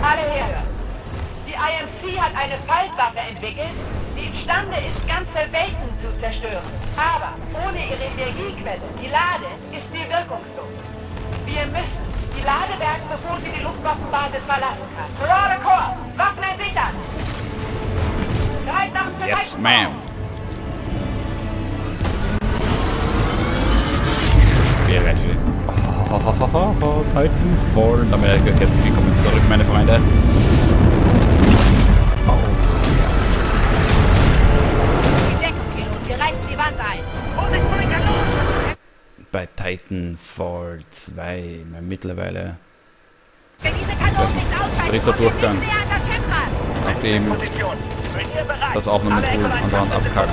Alle herhören. Die IMC hat eine Faltwaffe entwickelt, die imstande ist, ganze Welten zu zerstören. Aber ohne ihre Energiequelle, die Lade, ist sie wirkungslos. Wir müssen die Lade bergen, bevor sie die Luftwaffenbasis verlassen kann. Marauder Corps, Waffen entsichern! Bereit nach Verteidigung! Yes, ma'am. Bereit für den Titanfall. Und damit herzlich willkommen zurück, meine Freunde. Bei Titanfall 2 mittlerweile dritter Durchgang, nachdem das Aufnahmetool an der Hand abkackt.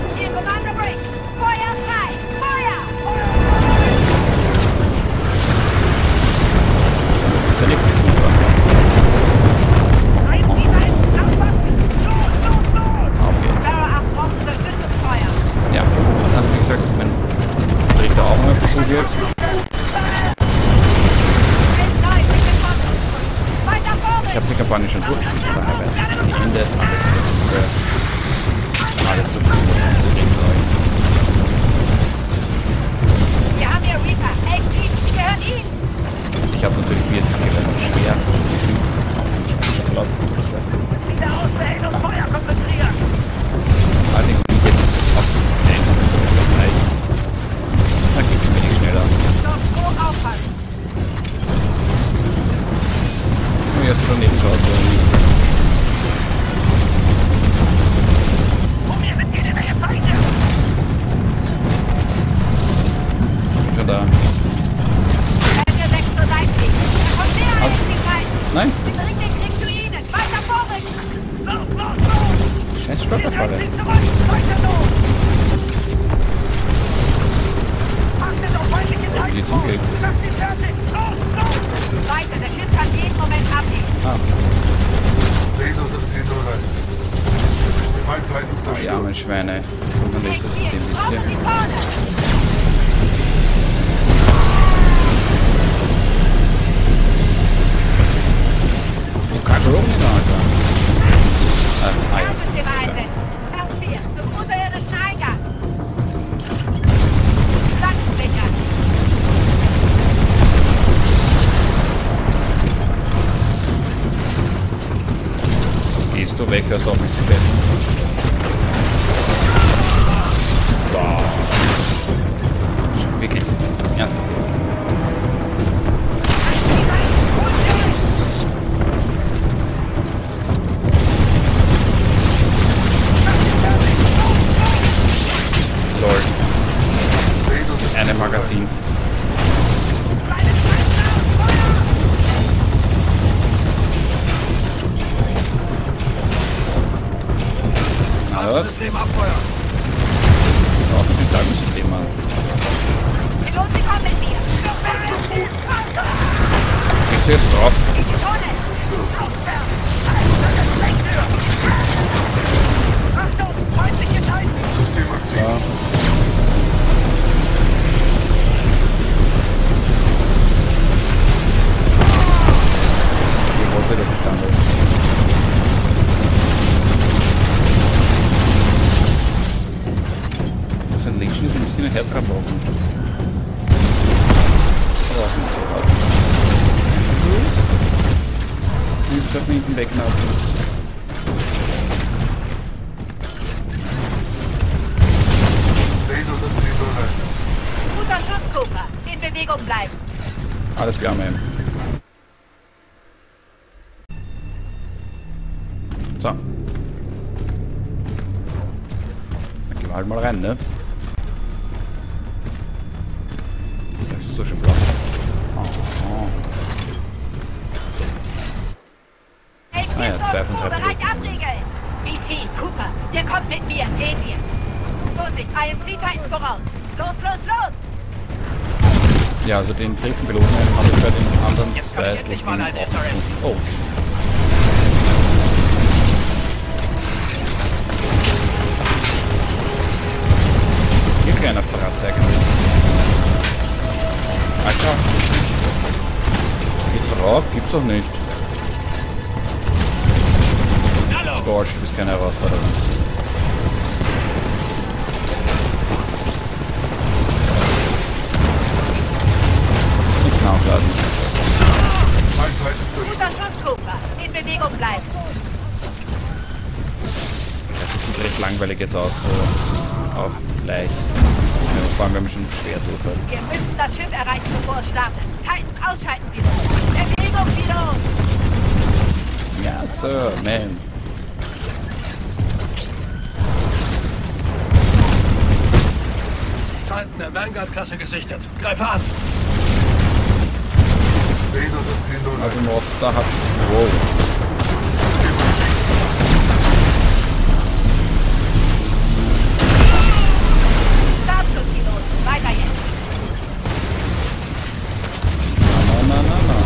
Das ist der nächste Knopf. Auf geht's. Ja, also wie gesagt, das ist mein dritter Aufnahmeversuch jetzt. Ich habe die Kampagne schon durchgespielt, von daher weiß ich, wie sie endet. Aber ich versuche alles so gut anzugehen. Wir haben hier Reaper. Ey, die gehören Ihnen. Ich habe es natürlich mäßig relativ schwer. Ich laut. Wieder auswählen und Feuer konzentrieren. Allerdings bin ich jetzt auf den leicht. Da geht es ein wenig schneller. Strom aufpassen. Und jetzt schon neben drauf. Um mir mit jede Menge Feinde. Bin schon da. Nein? Weiter vorrücken! Scheiß Stotterfalle. Wie geht's hingekriegt? Weiter, der Schiff kann jeden Moment abheben. Ah. Lasersystem bereit. Feindteil Oh, zerstört. ja, mein Schweine. Und dann ist das System, wisst ihr? Kakaronen, Alter. Ja. Zum unterirdischen Eingang. Flankensicher. Gehst du weg, hörst auf mich zu fetten. Boah. Schon wirklich ernsthaft ist. Lord. Eine Magazin. Na was? System abfeuern. Auf dem Tagungssystem an. Piloten, Sie kommen mit mir. Bist du jetzt drauf? In die Tunnel. Aufwärts. Achtung, feindliche Teile. System aktiv. Ja. Wie wollte das nicht anders? Das sind Legion, die müssen nachher dran laufen. Aber auch nicht so hart. Die dürfen hinten wegnatzen. Lasersystem bereit. Guter Schuss, Cooper. In Bewegung bleiben. Alles klar, man. So. Dann gehen wir halt mal rein, ne? Das ist so schön blau. Oh. Hey, Ah ja, 2 von 3 Bereich Produkten. abriegeln. BT, Cooper, ihr kommt mit mir. Gehen wir. Vorsicht, IMC Titans voraus. Los, los, los! Ja, also den dritten Piloten habe ich bei den anderen Jetzt zwei kommt endlich mal ein SRS. Oh. Hier kleiner Fratzeig. Alter. Geht drauf, gibt's doch nicht. Overwatch, du bist keine Herausforderung. Nicht nachladen. Feindheit ist zerstört. Guter Schuss, Cooper. In Bewegung bleiben. Das sieht recht langweilig jetzt aus, so auf leicht. Ja, vor allem, wenn man schon schwer durch hat. Wir müssen das Schiff erreichen, bevor es startet. Titans ausschalten, Pilot. Bewegung, Pilot. Ja, Sir, man. Titan der Vanguard-Klasse gesichtet. Greife an! Lasersystem bereit. Also Northstar hat... Wow. Startschuss, Pilot. Weiter jetzt. Na.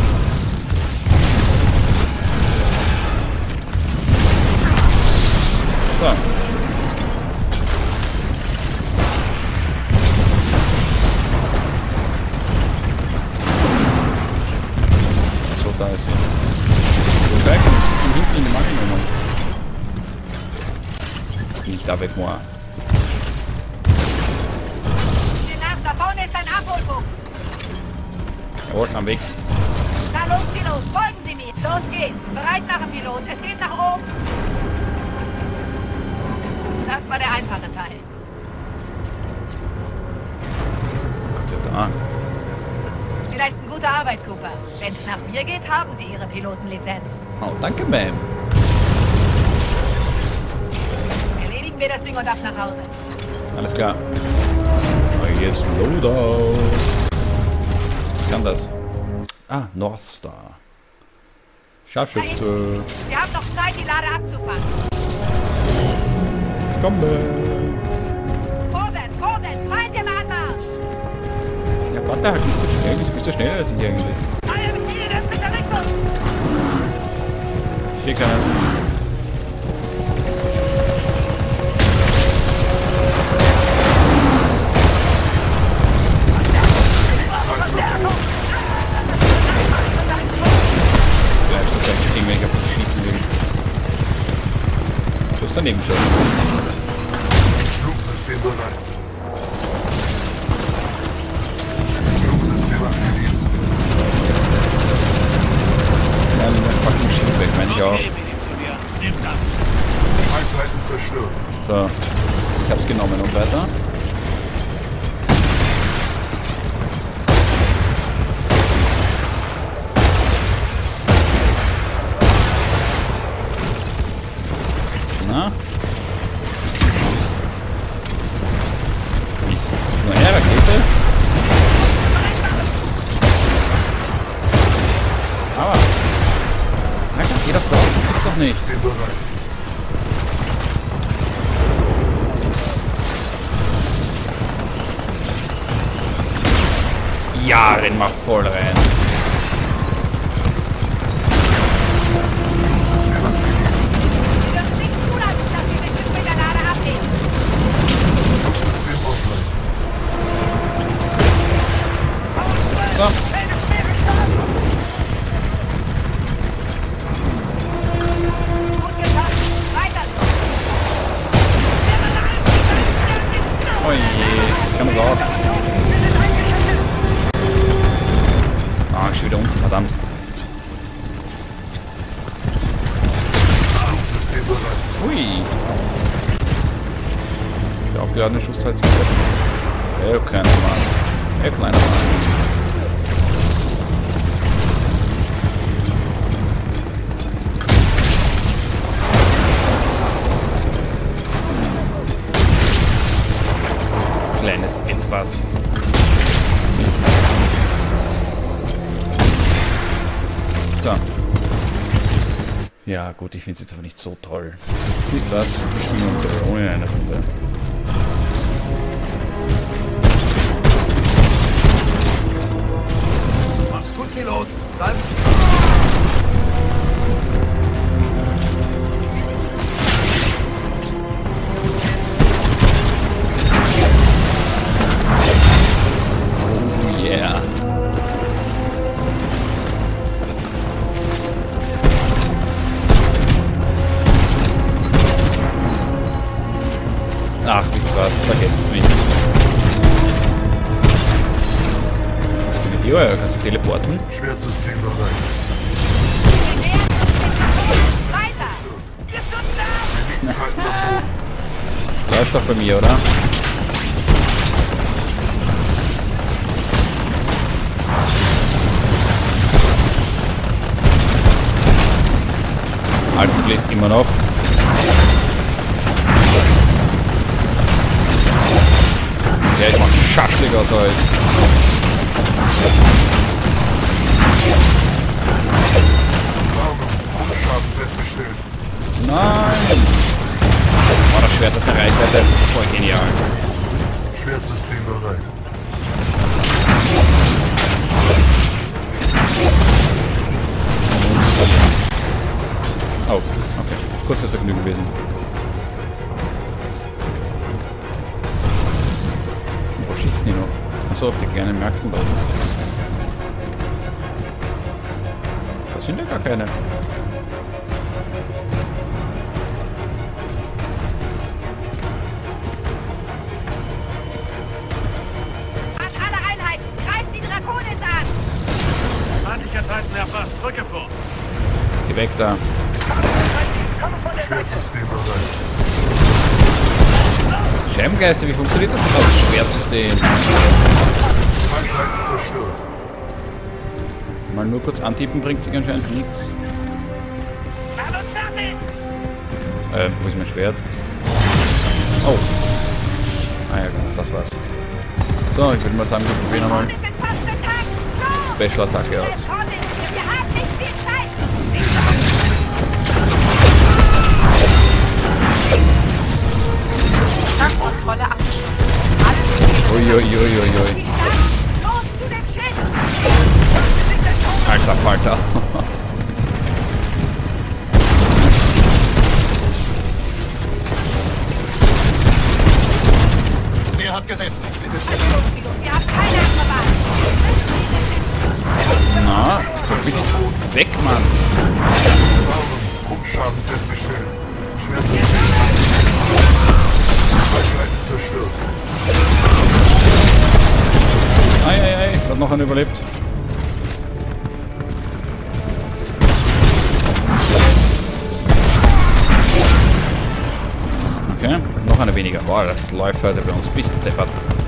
So. So, da ist sie. So, weg. Von hinten in die Mangel genommen. Nicht da weg, Moa. Sieh nach, da vorne ist ein Abholpunkt. Jawohl, am Weg. Na los, Pilot. Folgen Sie mir. Los geht's. Bereit machen, Pilot. Es geht nach oben. Das war der einfache Teil. Gott sei Dank. Sie leisten gute Arbeit, Cooper. Wenn es nach mir geht, haben Sie Ihre Pilotenlizenz. Oh, danke, Ma'am. Erledigen wir das Ding und ab nach Hause. Alles klar. Oh, hier ist Loadout. Was kann das? Ah, Northstar. Scharfschütze. Wir haben noch Zeit, die Lade abzufangen. Komme. Vorwärts, weit im Anmarsch. Ja, warte, halt nicht so schnell. Wieso bist du schneller als ich eigentlich? Bitte Richtung. Ich sehe keinen. Bleibst du gleich stehen, wenn ich auf dich schießen will. Du hast daneben schon. Flugsystem bereit. Flugsystem aktiviert. Ja, nimm mein fucking Schiff weg, meine ich auch. Nimm das! Feindheiten zerstört. So, ich hab's genommen und weiter. Na? Mist. Nur her, Rakete. Aber. Alter, geh doch raus. Das gibt's doch nicht. System bereit. Ja, renn mal voll rein. Wir dürfen nicht zulassen, dass Sie den Schiff mit der Lade abheben. Flugsystem offline. So. Gut geschafft. Weiter so. Oh je, kann man auch. Ah, ich bin wieder unten, verdammt. Flugsystem bereit. Hui. Der aufgeladene Schussteil ist wieder. Kleiner Mann. Kleiner Mann. Kleines Etwas. Mist. So. Ja gut, ich finde es jetzt aber nicht so toll. Wisst was? Ich spiele nur mit Drohne in einer Runde. Mach's gut, Pilot! Bleib! Oh yeah. Jo, ja, kannst du teleporten. Schwertsystem bereit. Weiter! Wir stürzen ab! Miliztitan am Boden. Läuft doch bei mir, oder? Alter, du lässt immer noch. Ja, ich mach Schaschlik aus euch. Warnung. Grundschaden festgestellt. Nein! Oh, das Schwert hat eine Reichweite. Voll genial. Schwertsystem bereit. Oh, okay. Kurzes Vergnügen gewesen. Wo schießen die noch? Achso, auf die kleinen Merksen da. Das sind ja gar keine. An alle Einheiten! Greift die Draconis an! Feindlicher Titan erfasst. Drücke vor. Geh weg da. Schwertsystem bereit. Scheibengeister, wie funktioniert das Schwertsystem? Einheiten zerstört. Mal nur kurz antippen bringt sich anscheinend nichts. Mach uns fertig! Wo ist mein Schwert? Oh. Ah ja, gut, das war's. So, ich würde mal sagen, wir probieren einmal Draconis ist fast bekannt! So! Special-Attacke aus. Draconis, wir haben nicht viel Zeit! Kontrolle abgeschlossen. Alle Uiuiuiui. die Stadt! Los zu dem Schiff! Sind das schon? Alter Falter. Wer hat gesessen? Entschuldigung, wir haben keine andere Wahl. Na, guck mich weg, Mann. Warnung. Grundschaden festgestellt. Schwertsystem. Einheiten zerstört. Ei, hat noch einer überlebt. Okay, noch einer weniger. Boah, das läuft heute bei uns bis deppert.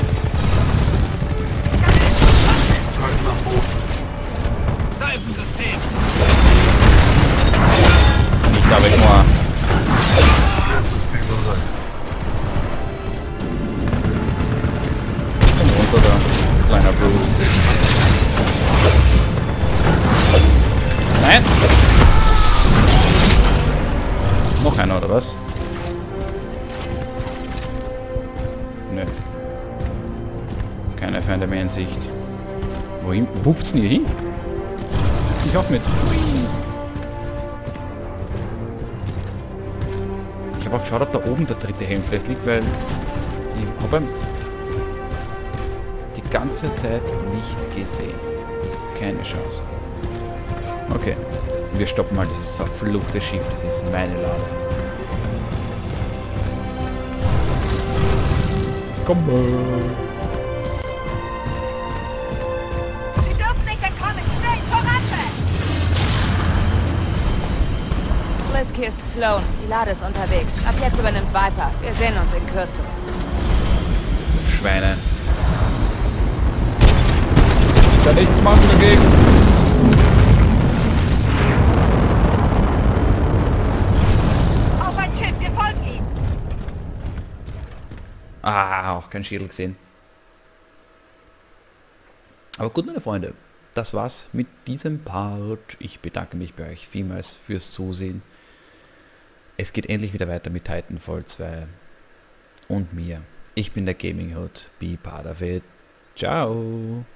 Titan am Boden. Seifensystem. Nicht da weg, nur. Schwertsystem bereit. Komm runter da, kleiner Bruce. Nein! Noch einer, oder was? Nö. Keine Feinde mehr in Sicht. Wohin? Wo ruft's denn hier hin? Ich auch mit. Ich habe auch geschaut, ob da oben der dritte Helm vielleicht liegt, weil ich habe die ganze Zeit nicht gesehen. Keine Chance. Okay. Wir stoppen mal dieses verfluchte Schiff. Das ist meine Lade. Komm mal. Sie dürfen nicht entkommen! Schnell, voran! Risky ist Sloan. Die Lade ist unterwegs. Ab jetzt übernimmt Viper. Wir sehen uns in Kürze. Schweine. Ich kann nichts machen dagegen. Auf ein Schiff, wir folgen ihm! Ah, auch kein Schädel gesehen. Aber gut, meine Freunde, das war's mit diesem Part. Ich bedanke mich bei euch vielmals fürs Zusehen. Es geht endlich wieder weiter mit Titanfall 2 und mir. Ich bin der Gaming Hood, be part of it. Ciao!